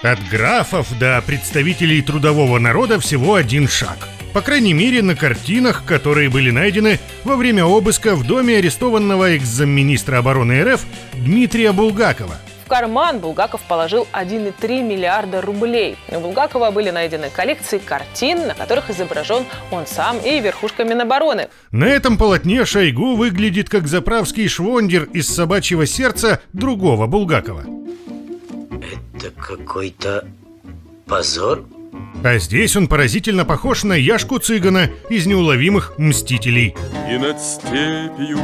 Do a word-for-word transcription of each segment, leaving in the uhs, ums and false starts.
От графов до представителей трудового народа всего один шаг. По крайней мере, на картинах, которые были найдены во время обыска в доме арестованного экс-замминистра обороны эр эф Дмитрия Булгакова. В карман Булгаков положил один и три миллиарда рублей. У Булгакова были найдены коллекции картин, на которых изображен он сам и верхушка Минобороны. На этом полотне Шойгу выглядит как заправский швондер из «Собачьего сердца» другого Булгакова. Это какой-то позор. А здесь он поразительно похож на Яшку Цыгана из «Неуловимых мстителей». И над степью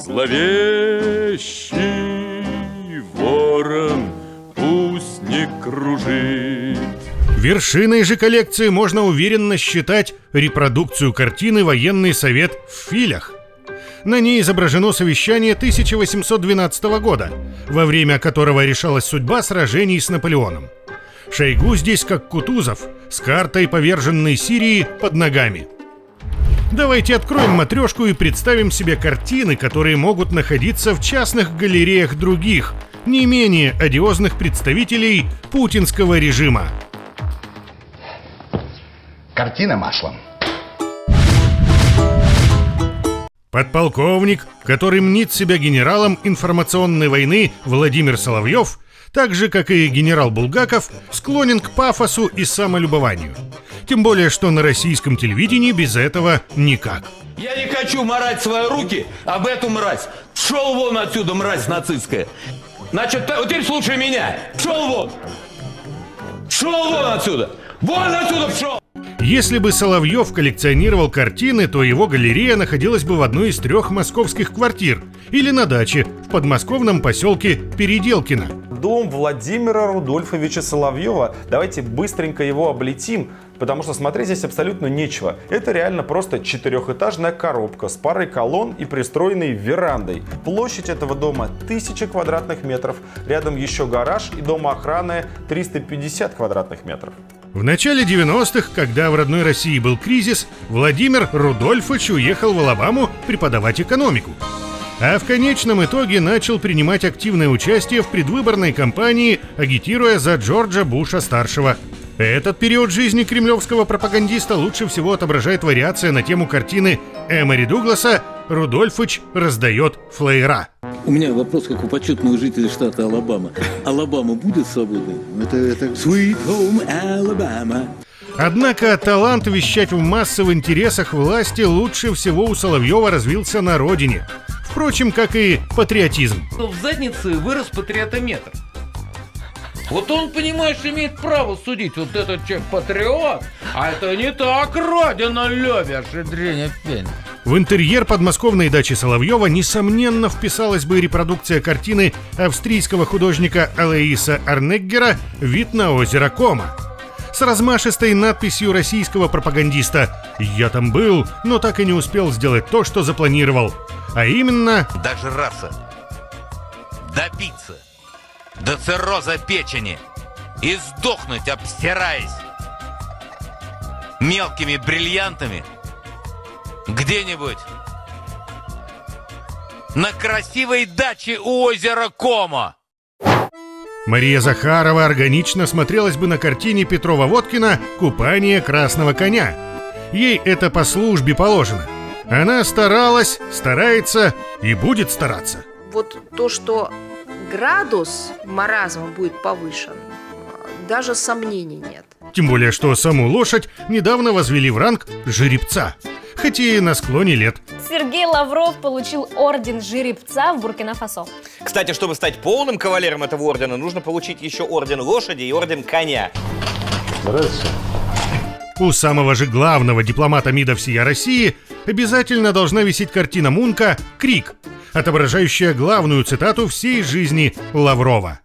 зловещий ворон пусть не кружит. Вершиной же коллекции можно уверенно считать репродукцию картины «Военный совет в Филях». На ней изображено совещание тысяча восемьсот двенадцатого года, во время которого решалась судьба сражений с Наполеоном. Шойгу здесь как Кутузов, с картой поверженной Сирии под ногами. Давайте откроем матрешку и представим себе картины, которые могут находиться в частных галереях других, не менее одиозных представителей путинского режима. Картина маслом. Подполковник, который мнит себя генералом информационной войны Владимир Соловьев, так же, как и генерал Булгаков, склонен к пафосу и самолюбованию. Тем более, что на российском телевидении без этого никак. Я не хочу марать свои руки об эту мразь. Шел вон отсюда, мразь нацистская. Значит, вот теперь слушай меня. Шел вон. Шел вон отсюда. Вон отсюда пшел. Если бы Соловьев коллекционировал картины, то его галерея находилась бы в одной из трех московских квартир или на даче в подмосковном поселке Переделкино. Дом Владимира Рудольфовича Соловьева. Давайте быстренько его облетим, потому что смотреть здесь абсолютно нечего. Это реально просто четырехэтажная коробка с парой колонн и пристроенной верандой. Площадь этого дома тысяча квадратных метров. Рядом еще гараж и дом охраны триста пятьдесят квадратных метров. В начале девяностых, когда в родной России был кризис, Владимир Рудольфович уехал в Алабаму преподавать экономику. А в конечном итоге начал принимать активное участие в предвыборной кампании, агитируя за Джорджа Буша-старшего. Этот период жизни кремлевского пропагандиста лучше всего отображает вариация на тему картины Эмори Дугласа «Рудольфович раздает флеера». У меня вопрос, как у почетного жителя штата Алабама. Алабама будет свободной? Это, это... Sweet home Alabama. Однако талант вещать в массы в интересах власти лучше всего у Соловьева развился на родине. Впрочем, как и патриотизм. В заднице вырос патриотометр. Вот он, понимаешь, имеет право судить. Вот этот человек патриот, а это не так, родина любишь, и дрянь фень. В интерьер подмосковной дачи Соловьева, несомненно, вписалась бы репродукция картины австрийского художника Алоиса Арнеггера «Вид на озеро Кома». С размашистой надписью российского пропагандиста «Я там был, но так и не успел сделать то, что запланировал». А именно... Дожраться, допиться, до цирроза печени и сдохнуть, обстираясь мелкими бриллиантами где-нибудь на красивой даче у озера Кома. Мария Захарова органично смотрелась бы на картине Петрова-Водкина «Купание красного коня». Ей это по службе положено. Она старалась, старается и будет стараться. Вот то, что градус маразма будет повышен, даже сомнений нет. Тем более, что саму лошадь недавно возвели в ранг жеребца, хоть и на склоне лет. Сергей Лавров получил орден жеребца в Буркина-Фасо. Кстати, чтобы стать полным кавалером этого ордена, нужно получить еще орден лошади и орден коня. Здравствуйте. У самого же главного дипломата МИДа всей России обязательно должна висеть картина Мунка «Крик», отображающая главную цитату всей жизни Лаврова.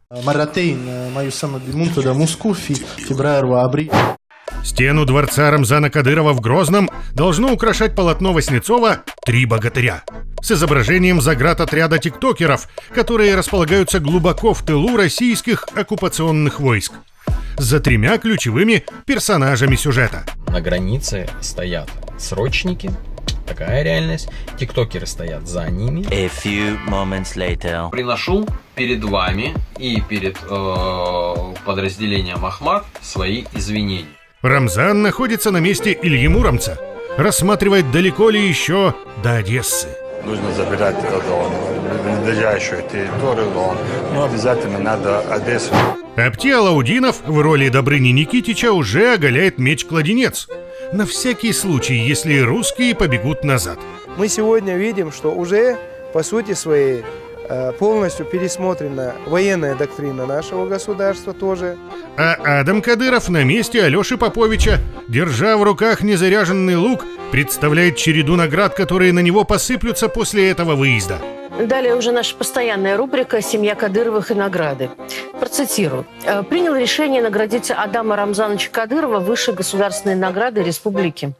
Стену дворца Рамзана Кадырова в Грозном должно украшать полотно Васнецова «Три богатыря» с изображением заградотряда тиктокеров, которые располагаются глубоко в тылу российских оккупационных войск, за тремя ключевыми персонажами сюжета. На границе стоят срочники, такая реальность. Тиктокеры стоят за ними. A few moments later. Приношу перед вами и перед э, подразделением Ахмат свои извинения. Рамзан находится на месте Ильи Муромца. Рассматривает, далеко ли еще до Одессы. Нужно забирать Дон, ближайшую территорию Дон, но обязательно надо Одессу. Апти Алаудинов в роли Добрыни Никитича уже оголяет меч-кладенец. На всякий случай, если русские побегут назад. Мы сегодня видим, что уже по сути своей полностью пересмотрена военная доктрина нашего государства тоже. А Адам Кадыров на месте Алеши Поповича, держа в руках незаряженный лук, представляет череду наград, которые на него посыплются после этого выезда. Далее уже наша постоянная рубрика «Семья Кадыровых и награды». Процитирую. «Принял решение наградить Адама Рамзановича Кадырова высшей государственной наградой республики».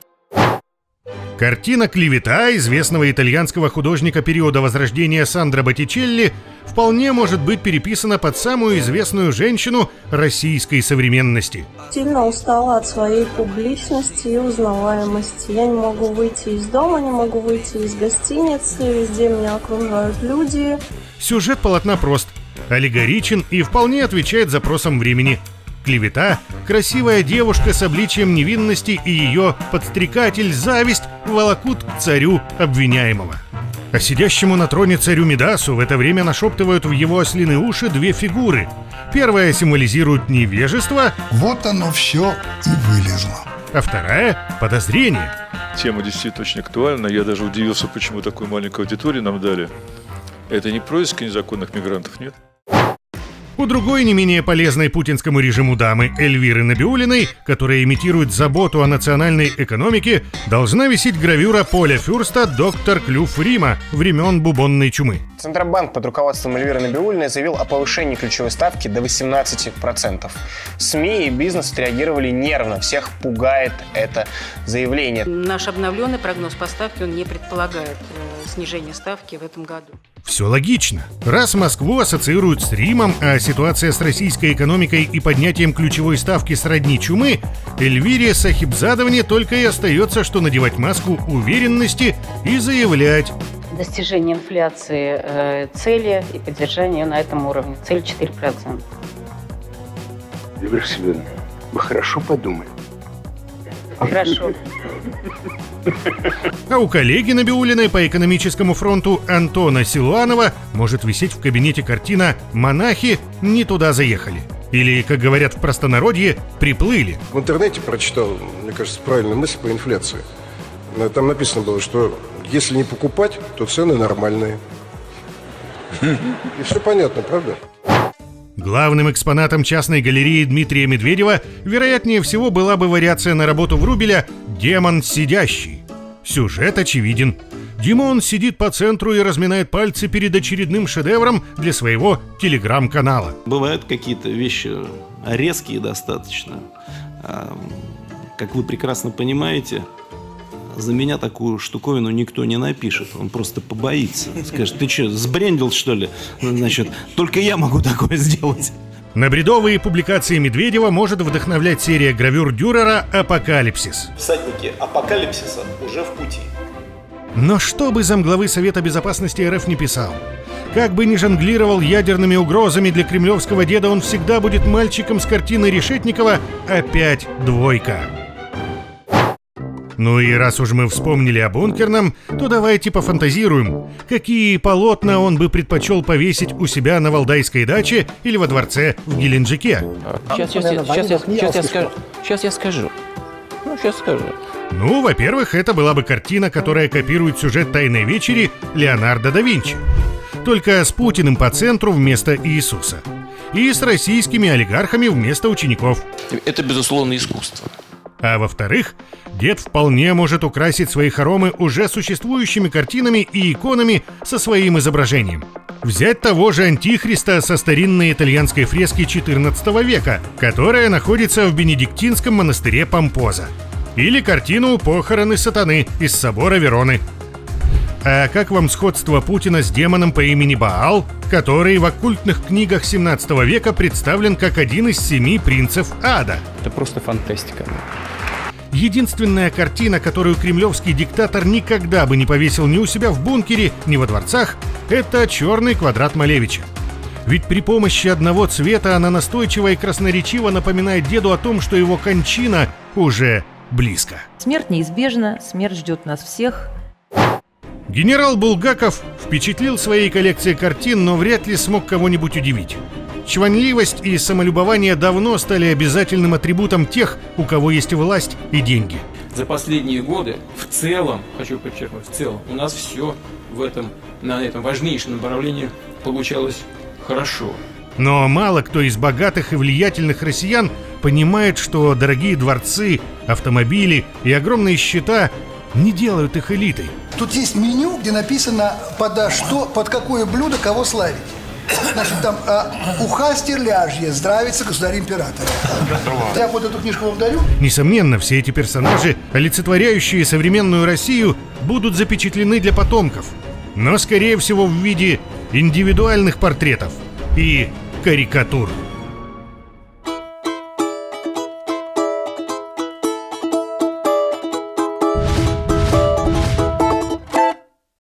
Картина «Клевета» известного итальянского художника периода Возрождения Сандро Боттичелли вполне может быть переписана под самую известную женщину российской современности. Сильно устала от своей публичности и узнаваемости. Я не могу выйти из дома, не могу выйти из гостиницы, везде меня окружают люди. Сюжет полотна прост, аллегоричен и вполне отвечает запросам времени. Клевета – красивая девушка с обличием невинности, и ее подстрекатель зависть волокут к царю обвиняемого. А сидящему на троне царю Мидасу в это время нашептывают в его ослиные уши две фигуры. Первая символизирует невежество. Вот оно все и вылезло. А вторая – подозрение. Тема действительно очень актуальна. Я даже удивился, почему такой маленькой аудитории нам дали. Это не происки незаконных мигрантов, нет? У другой не менее полезной путинскому режиму дамы Эльвиры Набиуллиной, которая имитирует заботу о национальной экономике, должна висеть гравюра Поля Фюрста «Доктор Клюв Рима» времен бубонной чумы. Центробанк под руководством Эльвиры Набиуллиной заявил о повышении ключевой ставки до восемнадцати процентов. СМИ и бизнес реагировали нервно, всех пугает это заявление. Наш обновленный прогноз по ставке, он не предполагает э, снижение ставки в этом году. Все логично. Раз Москву ассоциируют с Римом, а ситуация с российской экономикой и поднятием ключевой ставки сродни чумы, Эльвире Сахибзадовне только и остается, что надевать маску уверенности и заявлять: достижение инфляции э, цели и поддержание на этом уровне. Цель четыре процента. Эльвира Сергеевна, вы хорошо подумали. Хорошо. А у коллеги Набиуллиной по экономическому фронту Антона Силуанова может висеть в кабинете картина «Монахи не туда заехали». Или, как говорят в простонародье, «приплыли». В интернете прочитал, мне кажется, правильную мысль по инфляции. Там написано было, что если не покупать, то цены нормальные. И все понятно, правда? Главным экспонатом частной галереи Дмитрия Медведева, вероятнее всего, была бы вариация на работу Врубеля «Демон сидящий». Сюжет очевиден. Димон сидит по центру и разминает пальцы перед очередным шедевром для своего телеграм-канала. Бывают какие-то вещи резкие достаточно. Как вы прекрасно понимаете, за меня такую штуковину никто не напишет. Он просто побоится. Скажет: ты что, сбрендил, что ли? Значит, только я могу такое сделать. На бредовые публикации Медведева может вдохновлять серия гравюр Дюрера «Апокалипсис». Всадники апокалипсиса уже в пути. Но что бы замглавы Совета Безопасности РФ не писал, как бы ни жонглировал ядерными угрозами для кремлевского деда, он всегда будет мальчиком с картины Решетникова «Опять двойка». Ну и раз уж мы вспомнили о бункерном, то давайте пофантазируем, какие полотна он бы предпочел повесить у себя на Валдайской даче или во дворце в Геленджике. Сейчас, сейчас, сейчас, сейчас, я, сейчас, я, скажу, сейчас я скажу. Ну, сейчас скажу. Ну, во-первых, это была бы картина, которая копирует сюжет «Тайной вечери» Леонардо да Винчи. Только с Путиным по центру вместо Иисуса. И с российскими олигархами вместо учеников. Это, безусловно, искусство. А во-вторых, дед вполне может украсить свои хоромы уже существующими картинами и иконами со своим изображением. Взять того же Антихриста со старинной итальянской фрески четырнадцатого века, которая находится в бенедиктинском монастыре Помпоза. Или картину «Похороны сатаны» из собора Вероны. А как вам сходство Путина с демоном по имени Баал, который в оккультных книгах семнадцатого века представлен как один из семи принцев ада? Это просто фантастика. Единственная картина, которую кремлевский диктатор никогда бы не повесил ни у себя в бункере, ни во дворцах, это «Черный квадрат Малевича». Ведь при помощи одного цвета она настойчиво и красноречиво напоминает деду о том, что его кончина уже близко. Смерть неизбежна, смерть ждет нас всех. Генерал Булгаков впечатлил своей коллекцией картин, но вряд ли смог кого-нибудь удивить. Чванливость и самолюбование давно стали обязательным атрибутом тех, у кого есть власть и деньги. За последние годы в целом, хочу подчеркнуть, в целом, у нас все в этом, на этом важнейшем направлении получалось хорошо. Но мало кто из богатых и влиятельных россиян понимает, что дорогие дворцы, автомобили и огромные счета не делают их элитой. Тут есть меню, где написано подо что, под какое блюдо кого славить. Значит, там а, уха стерляжья, здравится государь-император. Я вот эту книжку вам дарю. Несомненно, все эти персонажи, олицетворяющие современную Россию, будут запечатлены для потомков. Но, скорее всего, в виде индивидуальных портретов и карикатур.